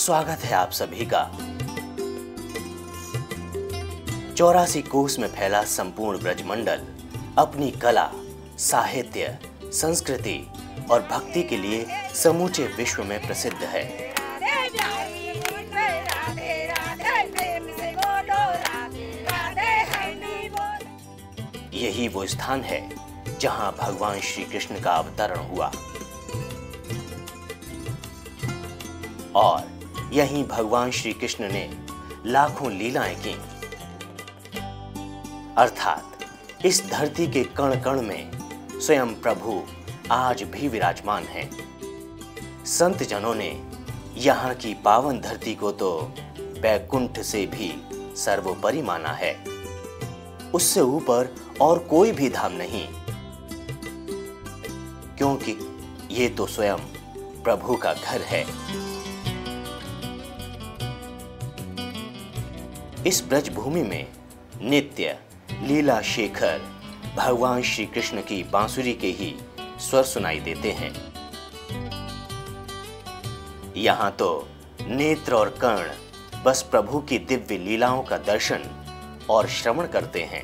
स्वागत है आप सभी का। 84 कोस में फैला संपूर्ण ब्रजमंडल अपनी कला, साहित्य, संस्कृति और भक्ति के लिए समूचे विश्व में प्रसिद्ध है। यही वो स्थान है जहां भगवान श्री कृष्ण का अवतरण हुआ और यहीं भगवान श्री कृष्ण ने लाखों लीलाएं की। अर्थात इस धरती के कण कण में स्वयं प्रभु आज भी विराजमान हैं। संत जनों ने यहाँ की पावन धरती को तो बैकुंठ से भी सर्वोपरि माना है। उससे ऊपर और कोई भी धाम नहीं, क्योंकि ये तो स्वयं प्रभु का घर है। इस ब्रज भूमि में नित्य लीला शेखर भगवान श्री कृष्ण की बांसुरी के ही स्वर सुनाई देते हैं। यहाँ तो नेत्र और कर्ण बस प्रभु की दिव्य लीलाओं का दर्शन और श्रवण करते हैं।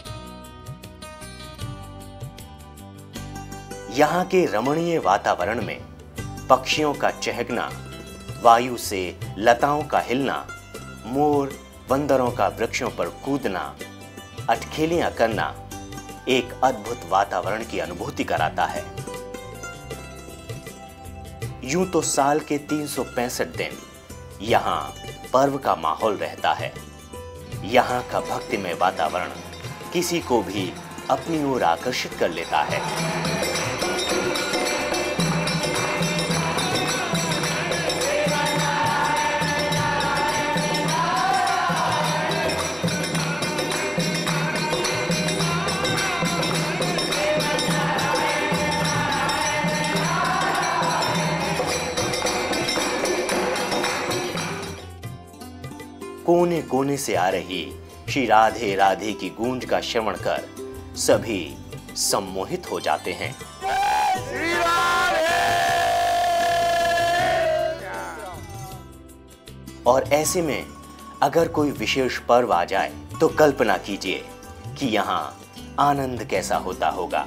यहाँ के रमणीय वातावरण में पक्षियों का चहकना, वायु से लताओं का हिलना, मोर बंदरों का वृक्षों पर कूदना, अटखेलियां करना एक अद्भुत वातावरण की अनुभूति कराता है। यूं तो साल के 365 दिन यहाँ पर्व का माहौल रहता है। यहाँ का भक्तिमय वातावरण किसी को भी अपनी ओर आकर्षित कर लेता है। कोने कोने से आ रही श्री राधे राधे की गूंज का श्रवण कर सभी सम्मोहित हो जाते हैं। और ऐसे में अगर कोई विशेष पर्व आ जाए तो कल्पना कीजिए कि यहाँ आनंद कैसा होता होगा।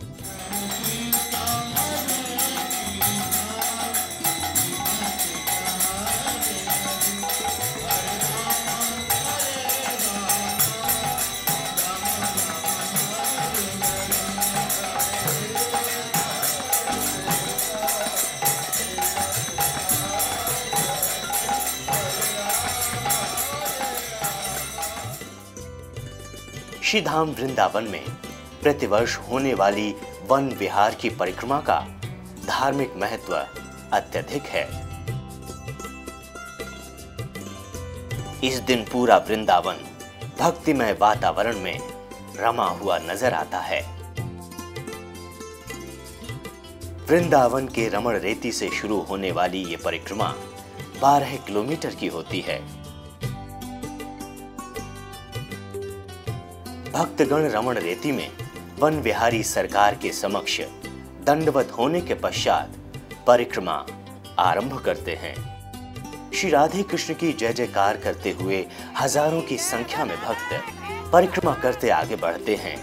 श्री धाम वृंदावन में प्रतिवर्ष होने वाली वन विहार की परिक्रमा का धार्मिक महत्व अत्यधिक है। इस दिन पूरा वृंदावन भक्तिमय वातावरण में रमा हुआ नजर आता है। वृंदावन के रमण रेती से शुरू होने वाली ये परिक्रमा 12 किलोमीटर की होती है। भक्तगण रमण रेती में वन विहारी सरकार के समक्ष दंडवत होने के पश्चात परिक्रमा आरंभ करते हैं। श्री राधे कृष्ण की जय जयकार करते हुए हजारों की संख्या में भक्त परिक्रमा करते आगे बढ़ते हैं।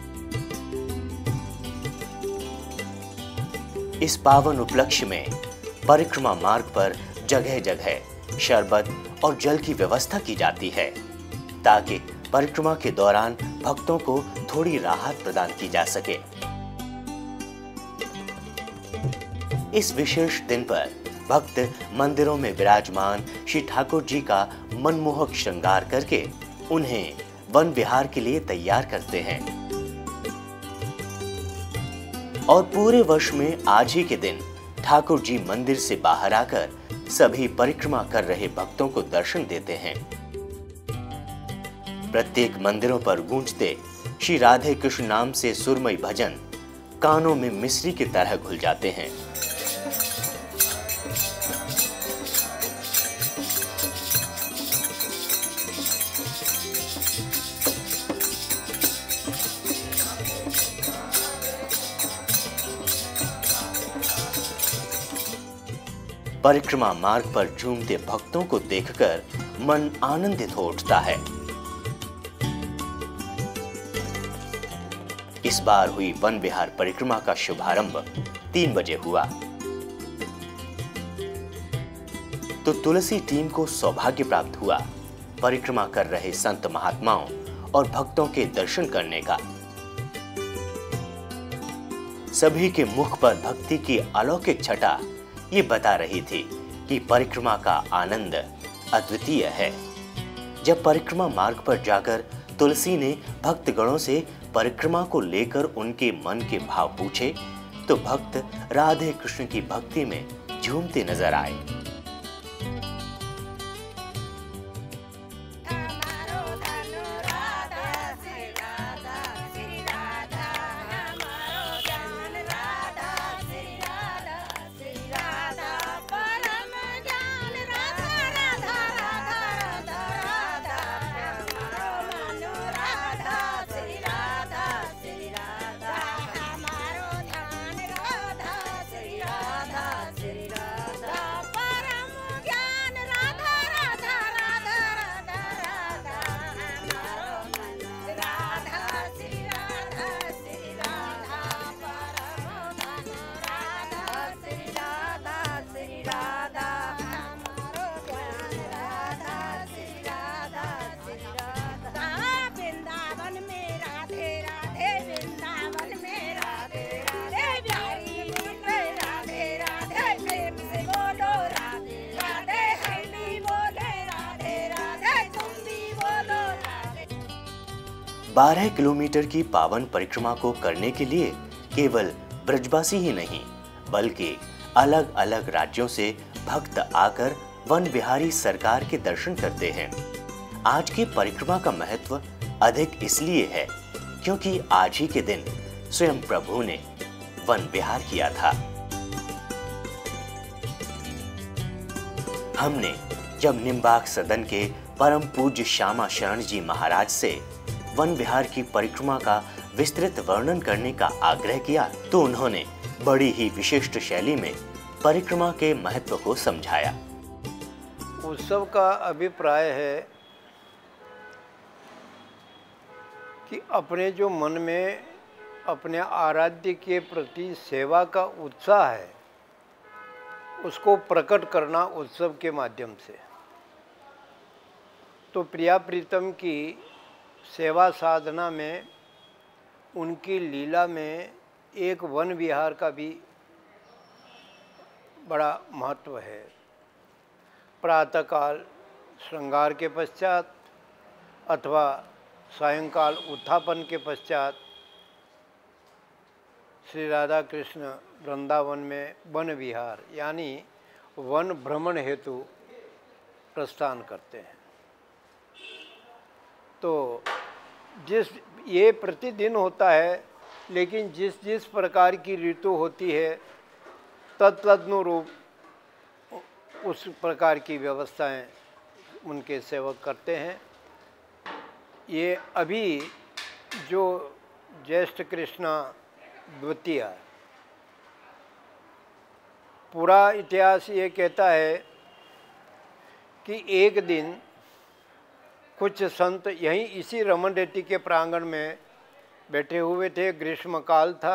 इस पावन उपलक्ष्य में परिक्रमा मार्ग पर जगह जगह शरबत और जल की व्यवस्था की जाती है, ताकि परिक्रमा के दौरान भक्तों को थोड़ी राहत प्रदान की जा सके। इस विशेष दिन पर भक्त मंदिरों में विराजमान श्री ठाकुर जी का मनमोहक श्रृंगार करके उन्हें वन विहार के लिए तैयार करते हैं। और पूरे वर्ष में आज ही के दिन ठाकुर जी मंदिर से बाहर आकर सभी परिक्रमा कर रहे भक्तों को दर्शन देते हैं। प्रत्येक मंदिरों पर गूंजते श्री राधे कृष्ण नाम से सुरमई भजन कानों में मिश्री की तरह घुल जाते हैं। परिक्रमा मार्ग पर झूमते भक्तों को देखकर मन आनंदित हो उठता है। इस बार हुई वन विहार परिक्रमा का शुभारंभ 3 बजे हुआ तो तुलसी टीम को सौभाग्य प्राप्त हुआ परिक्रमा कर रहे संत महात्माओं और भक्तों के दर्शन करने का। सभी के मुख पर भक्ति की अलौकिक छटा ये बता रही थी कि परिक्रमा का आनंद अद्वितीय है। जब परिक्रमा मार्ग पर जाकर तुलसी ने भक्तगणों से परिक्रमा को लेकर उनके मन के भाव पूछे तो भक्त राधे कृष्ण की भक्ति में झूमते नजर आए। बारह किलोमीटर की पावन परिक्रमा को करने के लिए केवल ब्रजवासी ही नहीं बल्कि अलग अलग राज्यों से भक्त आकर वन विहारी सरकार के दर्शन करते हैं। आज की परिक्रमा का महत्व अधिक इसलिए है क्योंकि आज ही के दिन स्वयं प्रभु ने वन विहार किया था। हमने जब निम्बाक सदन के परम पूज्य श्यामा शरण जी महाराज से वन विहार की परिक्रमा का विस्तृत वर्णन करने का आग्रह किया तो उन्होंने बड़ी ही विशिष्ट शैली में परिक्रमा के महत्व को समझाया। उत्सव का अभिप्राय है कि अपने जो मन में अपने आराध्य के प्रति सेवा का उत्साह है उसको प्रकट करना उत्सव के माध्यम से। तो प्रिया प्रीतम की सेवा साधना में उनकी लीला में एक वन विहार का भी बड़ा महत्व है। प्रातःकाल श्रृंगार के पश्चात अथवा सायंकाल उत्थापन के पश्चात श्री राधा कृष्ण वृंदावन में वन विहार यानी वन भ्रमण हेतु प्रस्थान करते हैं। तो ये प्रतिदिन होता है लेकिन जिस जिस प्रकार की ऋतु होती है तदनुरूप उस प्रकार की व्यवस्थाएं उनके सेवक करते हैं। ये अभी जो ज्येष्ठ कृष्णा द्वितीया पूरा इतिहास ये कहता है कि एक दिन कुछ संत यहीं इसी रमन रेती के प्रांगण में बैठे हुए थे। ग्रीष्मकाल था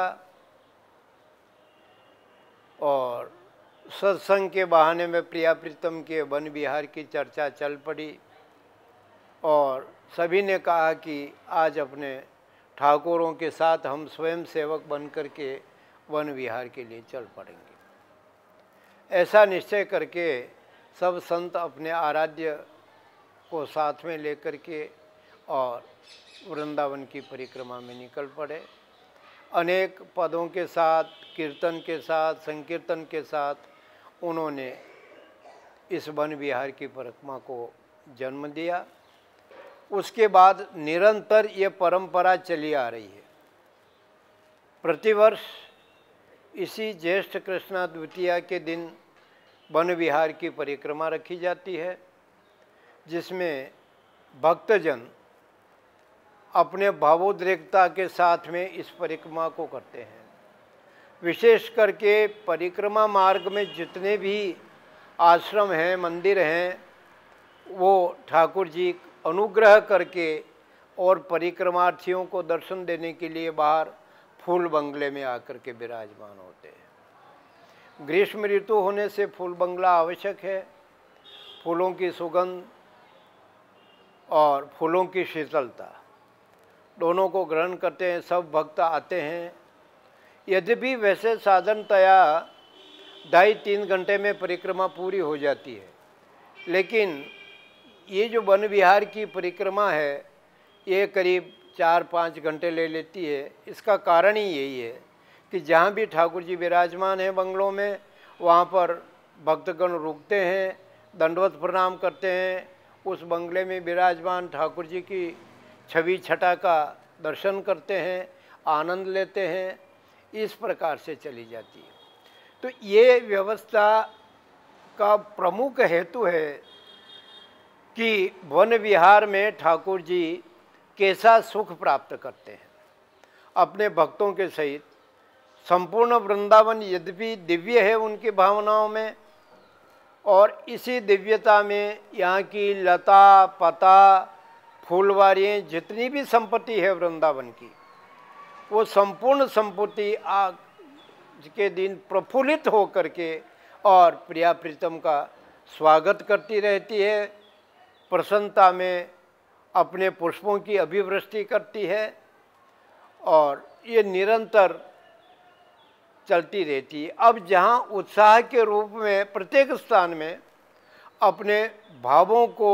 और सत्संग के बहाने में प्रिया प्रीतम के वन विहार की चर्चा चल पड़ी और सभी ने कहा कि आज अपने ठाकुरों के साथ हम स्वयं सेवक बन करके वन विहार के लिए चल पड़ेंगे। ऐसा निश्चय करके सब संत अपने आराध्य को साथ में लेकर के और वृंदावन की परिक्रमा में निकल पड़े। अनेक पदों के साथ, कीर्तन के साथ, संकीर्तन के साथ उन्होंने इस वन विहार की परिक्रमा को जन्म दिया। उसके बाद निरंतर ये परंपरा चली आ रही है। प्रतिवर्ष इसी ज्येष्ठ कृष्णा द्वितीया के दिन वन विहार की परिक्रमा रखी जाती है जिसमें भक्तजन अपने भावोद्रेकता के साथ में इस परिक्रमा को करते हैं। विशेष करके परिक्रमा मार्ग में जितने भी आश्रम हैं, मंदिर हैं, वो ठाकुर जी अनुग्रह करके और परिक्रमार्थियों को दर्शन देने के लिए बाहर फूल बंगले में आकर के विराजमान होते हैं। ग्रीष्म ऋतु होने से फूल बंगला आवश्यक है। फूलों की सुगंध और फूलों की शीतलता दोनों को ग्रहण करते हैं सब भक्त आते हैं। यद्यपि वैसे साधारणतया 2.5-3 घंटे में परिक्रमा पूरी हो जाती है, लेकिन ये जो वन विहार की परिक्रमा है ये करीब 4-5 घंटे ले लेती है। इसका कारण ही यही है कि जहाँ भी ठाकुर जी विराजमान हैं बंगलों में, वहाँ पर भक्तगण रुकते हैं, दंडवत प्रणाम करते हैं, उस बंगले में विराजमान ठाकुर जी की छवि छटा का दर्शन करते हैं, आनंद लेते हैं। इस प्रकार से चली जाती है। तो ये व्यवस्था का प्रमुख हेतु है कि वन विहार में ठाकुर जी कैसा सुख प्राप्त करते हैं अपने भक्तों के सहित। संपूर्ण वृंदावन यद्यपि दिव्य है उनकी भावनाओं में, और इसी दिव्यता में यहाँ की लता पता फूलवारियाँ जितनी भी संपत्ति है वृंदावन की, वो संपूर्ण संपत्ति आज के दिन प्रफुल्लित हो करके और प्रिया प्रीतम का स्वागत करती रहती है, प्रसन्नता में अपने पुष्पों की अभिवृष्टि करती है, और ये निरंतर चलती रहती है। अब जहाँ उत्साह के रूप में प्रत्येक स्थान में अपने भावों को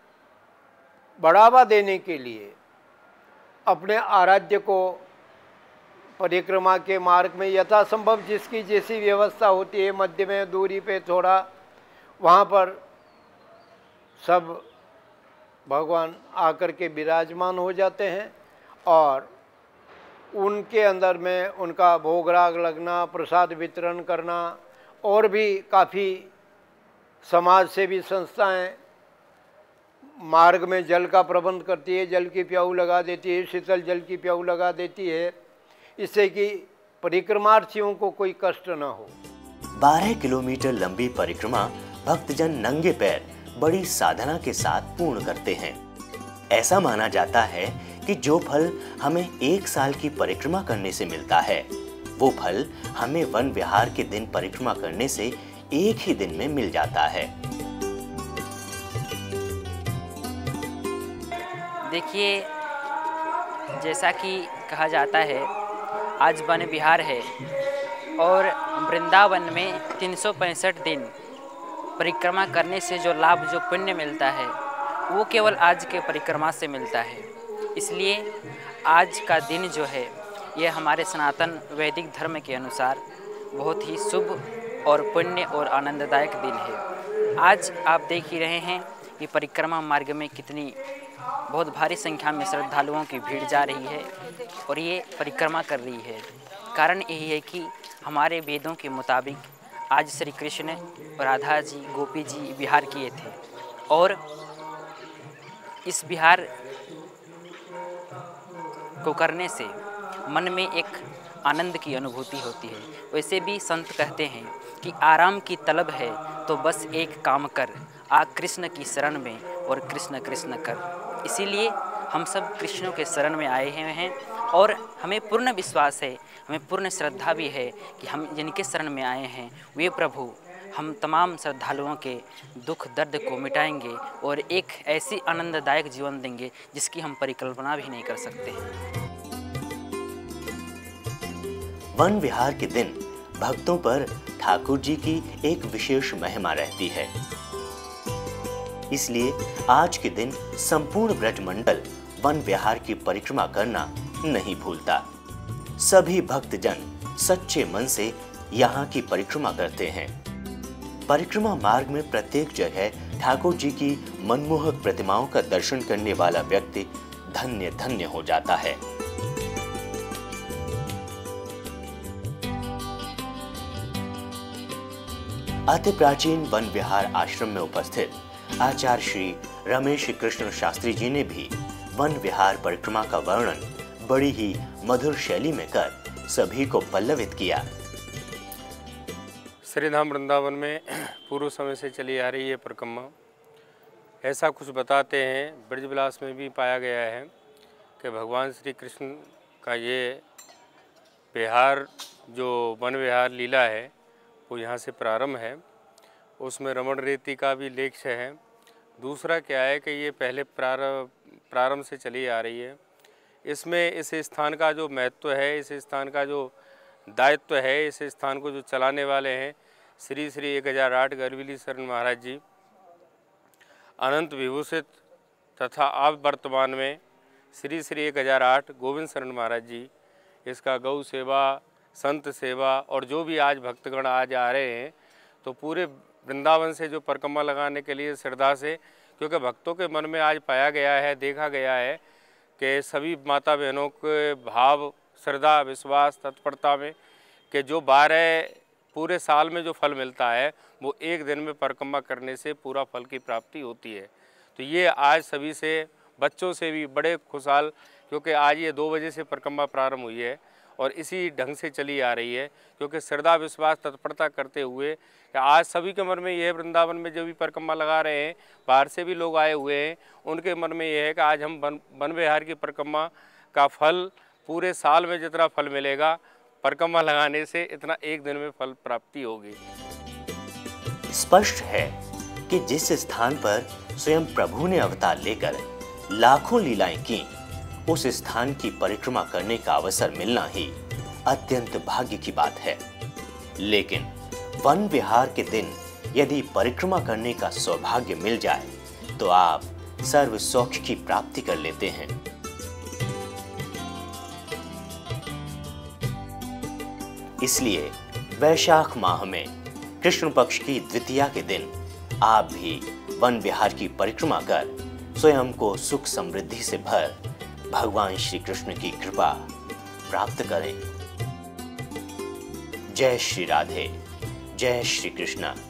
बढ़ावा देने के लिए अपने आराध्य को परिक्रमा के मार्ग में यथासंभव जिसकी जैसी व्यवस्था होती है, मध्य में दूरी पे थोड़ा, वहाँ पर सब भगवान आकर के विराजमान हो जाते हैं और उनके अंदर में उनका भोग राग लगना, प्रसाद वितरण करना, और भी काफ़ी समाज सेवी संस्थाएं मार्ग में जल का प्रबंध करती है, जल की प्याऊ लगा देती है, शीतल जल की प्याऊ लगा देती है, इससे कि परिक्रमार्थियों को कोई कष्ट न हो। 12 किलोमीटर लंबी परिक्रमा भक्तजन नंगे पैर बड़ी साधना के साथ पूर्ण करते हैं। ऐसा माना जाता है कि जो फल हमें 1 साल की परिक्रमा करने से मिलता है, वो फल हमें वन विहार के दिन परिक्रमा करने से एक ही दिन में मिल जाता है। देखिए, जैसा कि कहा जाता है आज वन विहार है और वृंदावन में 365 दिन परिक्रमा करने से जो लाभ जो पुण्य मिलता है वो केवल आज के परिक्रमा से मिलता है। इसलिए आज का दिन जो है ये हमारे सनातन वैदिक धर्म के अनुसार बहुत ही शुभ और पुण्य और आनंददायक दिन है। आज आप देख ही रहे हैं कि परिक्रमा मार्ग में कितनी बहुत भारी संख्या में श्रद्धालुओं की भीड़ जा रही है और ये परिक्रमा कर रही है। कारण यही है कि हमारे वेदों के मुताबिक आज श्री कृष्ण और राधा जी गोपी जी विहार किए थे और इस विहार को करने से मन में एक आनंद की अनुभूति होती है। वैसे भी संत कहते हैं कि आराम की तलब है तो बस एक काम कर, आ कृष्ण की शरण में और कृष्ण कृष्ण कर। इसीलिए हम सब कृष्ण के शरण में आए हुए हैं और हमें पूर्ण विश्वास है, हमें पूर्ण श्रद्धा भी है कि हम जिनके शरण में आए हैं वे प्रभु हम तमाम श्रद्धालुओं के दुख दर्द को मिटाएंगे और एक ऐसी आनंददायक जीवन देंगे जिसकी हम परिकल्पना भी नहीं कर सकते। वन विहार के दिन भक्तों पर ठाकुर जी की एक विशेष महिमा रहती है। इसलिए आज के दिन संपूर्ण ब्रजमंडल वन विहार की परिक्रमा करना नहीं भूलता। सभी भक्तजन सच्चे मन से यहाँ की परिक्रमा करते हैं। परिक्रमा मार्ग में प्रत्येक जगह ठाकुर जी की मनमोहक प्रतिमाओं का दर्शन करने वाला व्यक्ति धन्य धन्य हो जाता है। अति प्राचीन वन विहार आश्रम में उपस्थित आचार्य श्री रमेश कृष्ण शास्त्री जी ने भी वन विहार परिक्रमा का वर्णन बड़ी ही मधुर शैली में कर सभी को पल्लवित किया। श्रीधाम वृंदावन में पूर्व समय से चली आ रही है परिक्रमा। ऐसा कुछ बताते हैं, ब्रजविलास में भी पाया गया है कि भगवान श्री कृष्ण का ये विहार, जो वन विहार लीला है, वो यहाँ से प्रारंभ है। उसमें रमण रेती का भी लेख है। दूसरा क्या है कि ये पहले प्रारंभ से चली आ रही है। इसमें इस स्थान का जो महत्व है, इस स्थान का जो दायित्व है, इस स्थान को जो चलाने वाले हैं श्री श्री 1008 गरविली शरण महाराज जी, अनंत विभूषित तथा अब वर्तमान में श्री श्री 1008 गोविंद शरण महाराज जी। इसका गौ सेवा, संत सेवा और जो भी आज भक्तगण आज आ रहे हैं, तो पूरे वृंदावन से जो परिक्रमा लगाने के लिए श्रद्धा से, क्योंकि भक्तों के मन में आज पाया गया है, देखा गया है कि सभी माता बहनों के भाव, श्रद्धा, विश्वास, तत्परता में कि जो 12 पूरे साल में जो फल मिलता है वो एक दिन में परिक्रमा करने से पूरा फल की प्राप्ति होती है। तो ये आज सभी से, बच्चों से भी बड़े खुशहाल, क्योंकि आज ये 2 बजे से परिक्रमा प्रारंभ हुई है और इसी ढंग से चली आ रही है, क्योंकि श्रद्धा, विश्वास, तत्परता करते हुए आज सभी के मन में यह, वृंदावन में जो भी परिक्रमा लगा रहे हैं, बाहर से भी लोग आए हुए हैं, उनके मन में यह है कि आज हम वन विहार की परिक्रमा का फल पूरे साल में जितना फल मिलेगा, परिक्रमा लगाने से इतना एक दिन में फल प्राप्ति होगी। स्पष्ट है कि जिस स्थान पर स्वयं प्रभु ने अवतार लेकर लाखों लीलाएं की, उस स्थान की परिक्रमा करने का अवसर मिलना ही अत्यंत भाग्य की बात है। लेकिन वन विहार के दिन यदि परिक्रमा करने का सौभाग्य मिल जाए तो आप सर्व सौख्य की प्राप्ति कर लेते हैं। इसलिए वैशाख माह में कृष्ण पक्ष की द्वितीया के दिन आप भी वन विहार की परिक्रमा कर स्वयं को सुख समृद्धि से भर भगवान श्री कृष्ण की कृपा प्राप्त करें। जय श्री राधे, जय श्री कृष्ण।